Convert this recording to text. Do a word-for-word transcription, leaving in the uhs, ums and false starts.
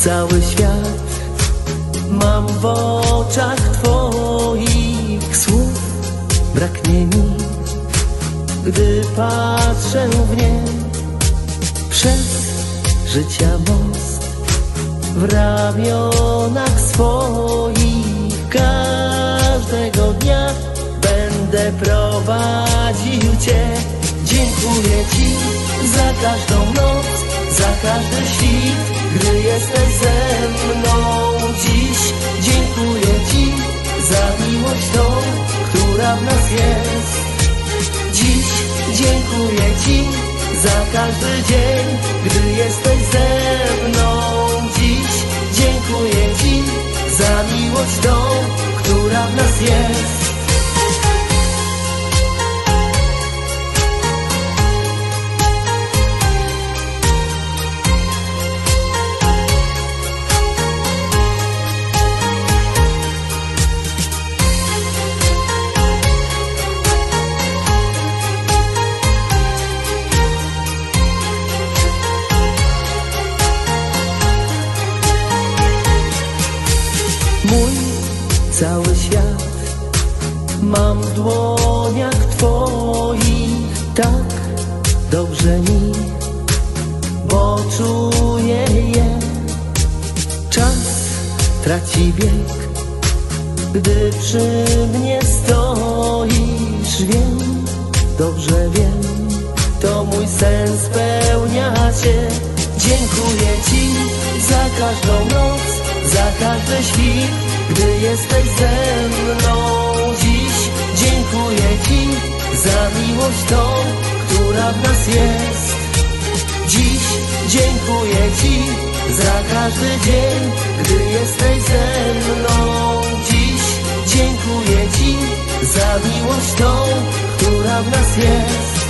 cały świat mam w oczach Twoich, słów braknie mi, gdy patrzę w nie. Przez życia most w ramionach swoich każdego dnia będę prowadził Cię. Dziękuję Ci za każdą noc, za każdy świt, gdy jesteś ze mną dziś. Dziękuję Ci za miłość tą, która w nas jest. Dziś dziękuję Ci za każdy dzień, gdy jesteś ze mną dziś. Dziękuję Ci za miłość tą, która w nas jest. Mój cały świat mam w dłoniach Twoich, tak dobrze mi, bo czuję je. Czas traci bieg, gdy przy mnie stoisz. Wiem, dobrze wiem, to mój sen spełnia się. Dziękuję Ci za każdą noc, za każdy świt, gdy jesteś ze mną dziś. Dziękuję Ci za miłość tą, która w nas jest. Dziś dziękuję Ci za każdy dzień, gdy jesteś ze mną dziś. Dziękuję Ci za miłość tą, która w nas jest.